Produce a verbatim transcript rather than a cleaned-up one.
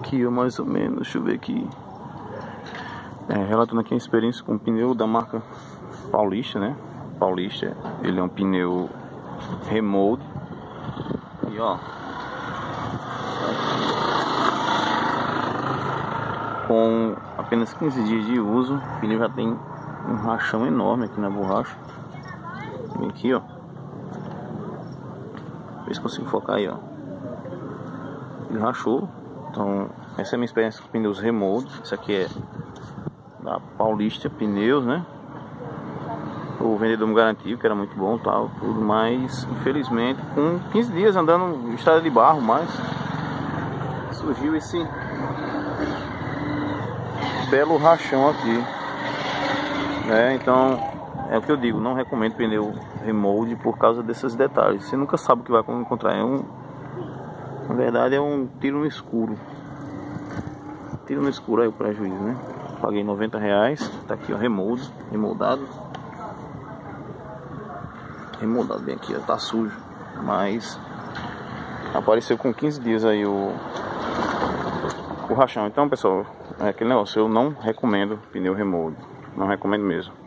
aqui, ó, mais ou menos. Deixa eu ver aqui. É, relatando aqui a experiência com o pneu da marca Paulista, né? Paulista, ele é um pneu remold. E ó, com apenas quinze dias de uso, o pneu já tem um rachão enorme aqui na borracha. Vem aqui, ó. Vê se consigo focar aí, ó. Ele rachou. Então, essa é a minha experiência com pneus remold. Isso aqui é da Paulista Pneus, né? O vendedor me garantiu que era muito bom, tal, tudo, mas infelizmente com quinze dias andando em estrada de barro, mais surgiu esse belo rachão aqui, né? Então é o que eu digo, não recomendo pneu remold por causa desses detalhes. Você nunca sabe o que vai encontrar. É um, na verdade é um tiro no escuro. Tiro no escuro aí o prejuízo, né? Paguei noventa reais, tá aqui ó, remold, remoldado. Remoldado bem aqui, ó, tá sujo, mas apareceu com quinze dias aí o, o rachão. Então pessoal, é aquele negócio, eu não recomendo pneu remold, não recomendo mesmo.